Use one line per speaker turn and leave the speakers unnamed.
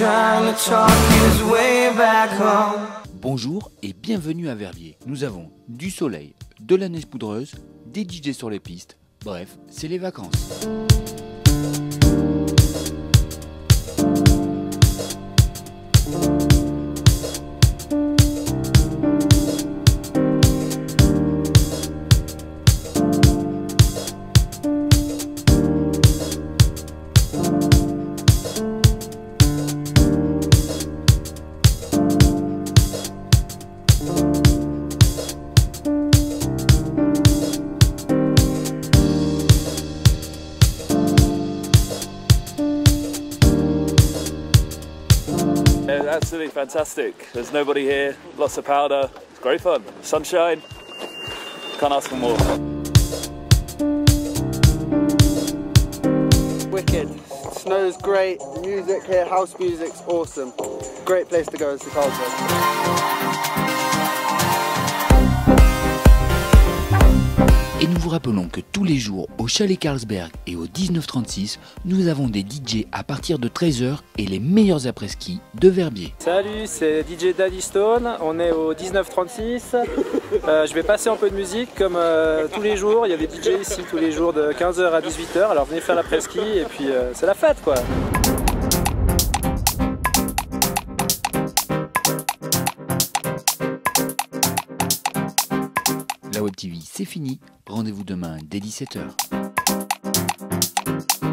trying to talk his way back home.
Bonjour et bienvenue à Verbier. Nous avons du soleil, de la neige poudreuse, des DJ sur les pistes, bref, c'est les vacances.
Absolutely fantastic. There's nobody here, lots of powder, it's great fun. Sunshine, can't ask for more.
Wicked. Snow's great, the music here, house music's awesome. Great place to go as the Carlsberg.
Et nous vous rappelons que tous les jours au Chalet Carlsberg et au 1936, nous avons des DJ à partir de 13 h et les meilleurs après-ski de Verbier.
Salut, c'est DJ Daddy Stone, on est au 1936. Je vais passer un peu de musique comme tous les jours, il y a des DJ ici tous les jours de 15 h à 18 h, alors venez faire l'après-ski et puis c'est la fête quoi.
La Web TV, c'est fini. Rendez-vous demain dès 17 h.